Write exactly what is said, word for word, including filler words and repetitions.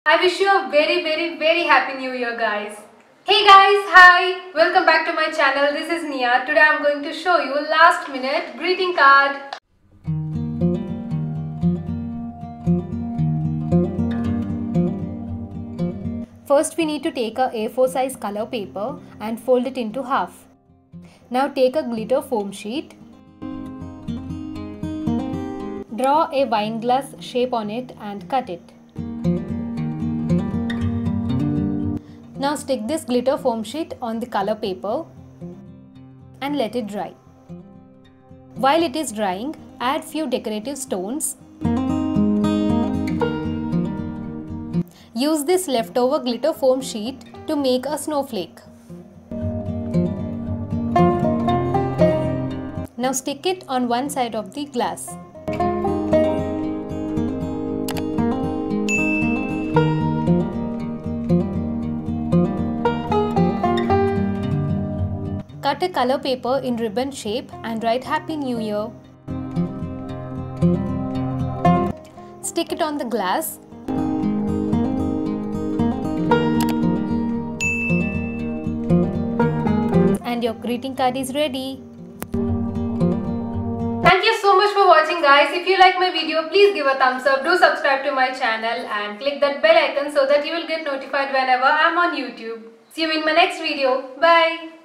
I wish you a very very very happy new year, guys. Hey guys, hi! Welcome back to my channel. This is Nia. Today I am going to show you last minute greeting card. First we need to take a A four size color paper and fold it into half. Now take a glitter foam sheet. Draw a wine glass shape on it and cut it. Now stick this glitter foam sheet on the color paper and let it dry. While it is drying, add few decorative stones. Use this leftover glitter foam sheet to make a snowflake. Now stick it on one side of the glass. Cut a color paper in ribbon shape and write Happy New Year. Stick it on the glass. And your greeting card is ready. Thank you so much for watching, guys. If you like my video, please give a thumbs up. Do subscribe to my channel and click that bell icon so that you will get notified whenever I'm on YouTube. See you in my next video. Bye.